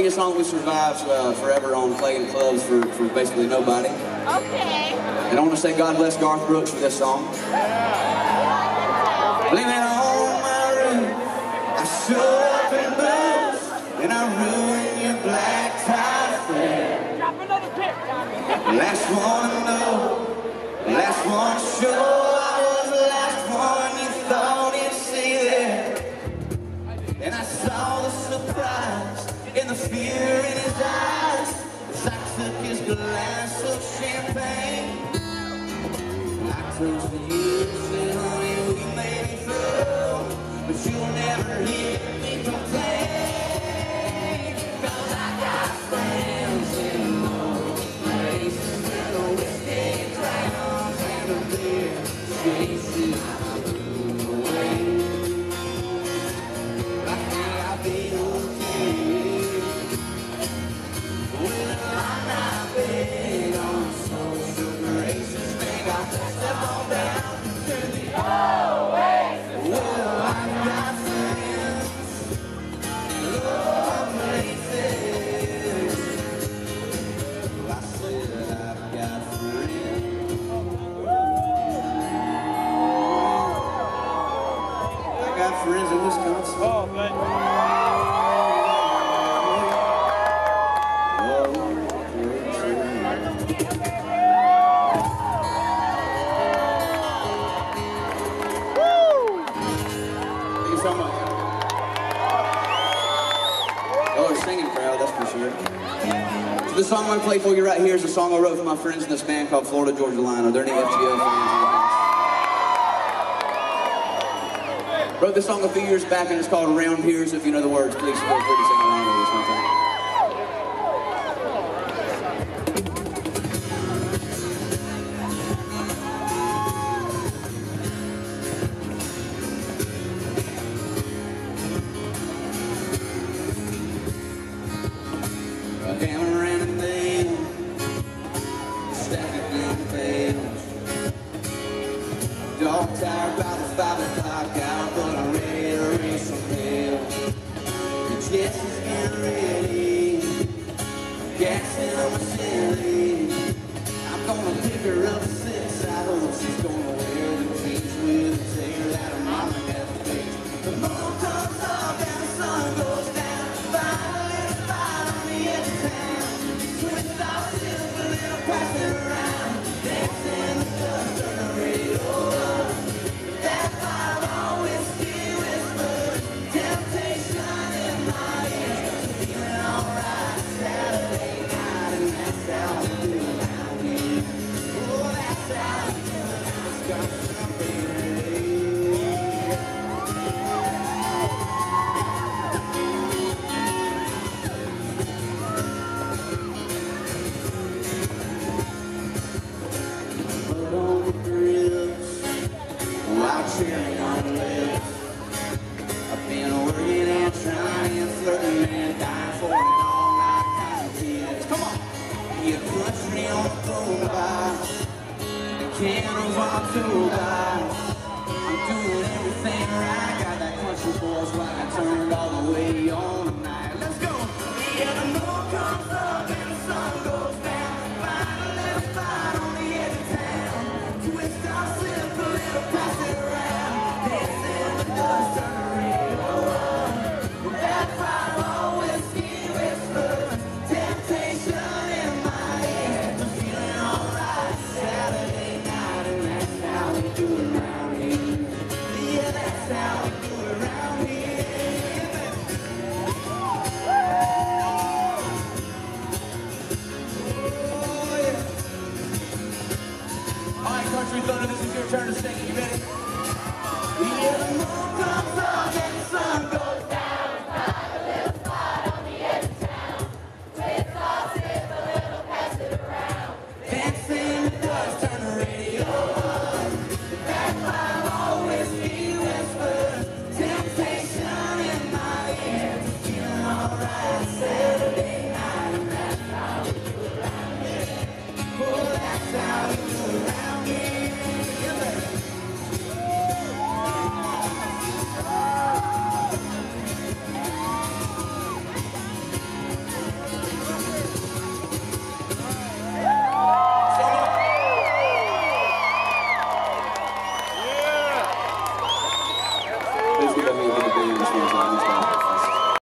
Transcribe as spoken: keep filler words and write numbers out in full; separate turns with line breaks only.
sing a song we survived uh, forever on playing clubs for, for basically nobody.
Okay.
And I want to say God bless Garth Brooks for this song. Living on my roof, I show up in boots, and I ruin your black tie affair.
Drop another pick,
Last one to know, last one to show. I was the last one you thought you'd see there. And I saw the surprise and the fear in his eyes as I took his glass of champagne. I toast to you and said, honey, we made it through, but you'll never hear me complain. Cause I got friends in most places where the whiskey drowns and the beer chases away. I think I'll be okay. Well, I'm not big on social graces. Think I'll step on down to the oasis. Well, I've got friends in low places. I said I've got friends. I got friends in Wisconsin.
Oh, man.
So much. Oh, a singing crowd, that's for sure. So the song I'm going to play for you right here is a song I wrote for my friends in this band called Florida Georgia Line. Are there any F G O fans? Wrote this song a few years back and it's called Around Here, so if you know the words, please feel free to sing along with us one time. A hammer and a nail, stacking down the pails. Dog tired by the five o'clock hour, but I'm ready to raise some hell. The Jets is getting ready, gassing on my silly. I'm gonna pick her up at six. I hope she's gonna wear the jeans with the tail that her mama never fixed. The moon comes up and the sun goes down. Finally, it's fine on the edge of town. Twist off, silver, a little pass it around. Dance in the dust, turn the radio up. That fireball whiskey whispers, temptation in my ears. Feeling alright Saturday night, and that's how we do it around here. Oh, that's how we do it around Wisconsin, baby. Mud on the grills, wild cherry on the lips. I've been working and trying, flirting and dying for it all night, kind of kids. Come on! Yeah, country on the boombox, the candles on the toolbox. I'm doing everything right, got that country boys rock, I turned all the way on tonight. Let's go! Yeah, the moon comes up and the sun goes down. Find a little spot on the edge of town. Twist off, slip a little, pass it around. Dance in the dust, turn the radio up. That fireball whiskey whispers, temptation in my ears. I'm feeling alright Saturday night, and that's how we do it around here. Yeah, that's how we do it around here. Oh, yeah. All right, Country Thunder, this is your turn to sing. You ready? Yeah, the moon comes up and the sun